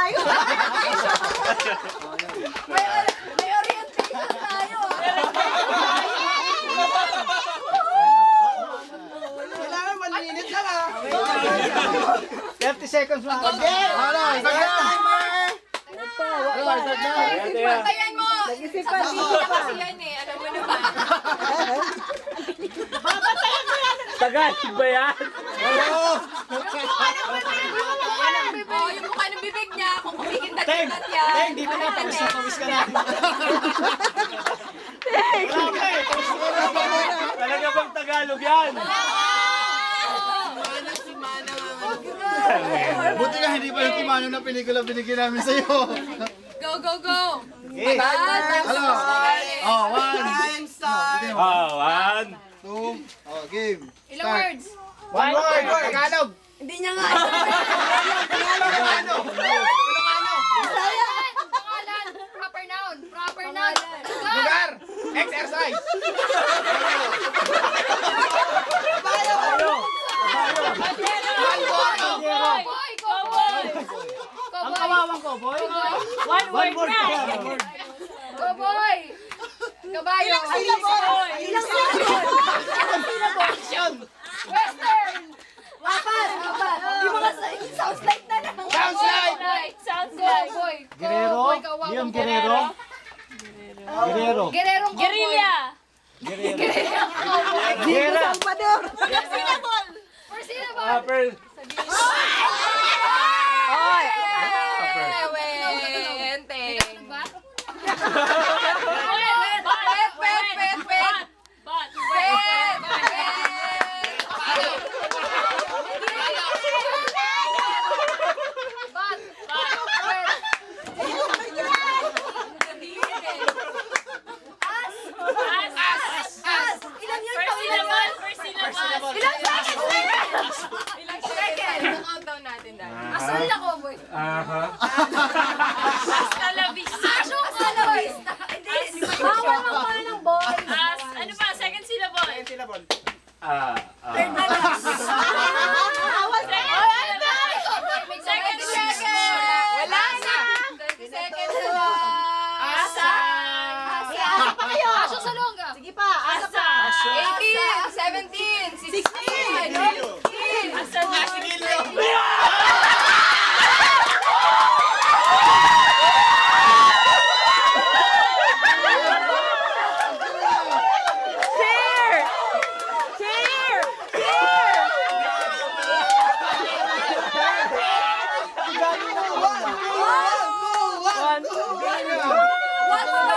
tayo. May orientation tayo. Kailangan 1 minute lang ah. 30 seconds lang. Pantayan mo. Sa video kasi yan eh. Alam mo naman. Tagal ba yan? Yung mukha ng bibig niya. Kung kumikindat-kindat yan. Teng, dito na. Pawis ka na. Talaga bang Tagalog yan? Buti nga hindi pa yung Timano na pelikula binigyan namin sa'yo. Go, go, go. Okay. Hello. Oh, 1. Oh, 1. 2. Oh, game. Ilang words? 1 word. Tagalog. Hindi niya nga. Ilocano. Pangalan. Proper noun. Proper noun. Lugar. Exercise. Cowboy. Cowboy. Ang kawawang ko, boy. One One word na. ka. Cowboy. Kabayo. Ilang syllable? Western. Apat. Yung mga sounds like na lang. Sounds like. Cowboy. Guerrero. Yung Guerrero. Guerrero. Guerrero. Guerrilla. Guerra. Salvador. First syllable. First syllable. Oy. Asal ako, boy. Aha. Hasta la vista. Hasta la vista. Hindi. Bawal mo ng boy. Ano pa? Second syllable. Second second. Wala na. 20 seconds na. Asa. Asa pa kayo. Asa sa longga. Sige pa, asa pa. 18, 17, 16. Asa na?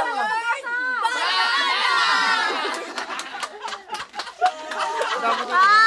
What's the word?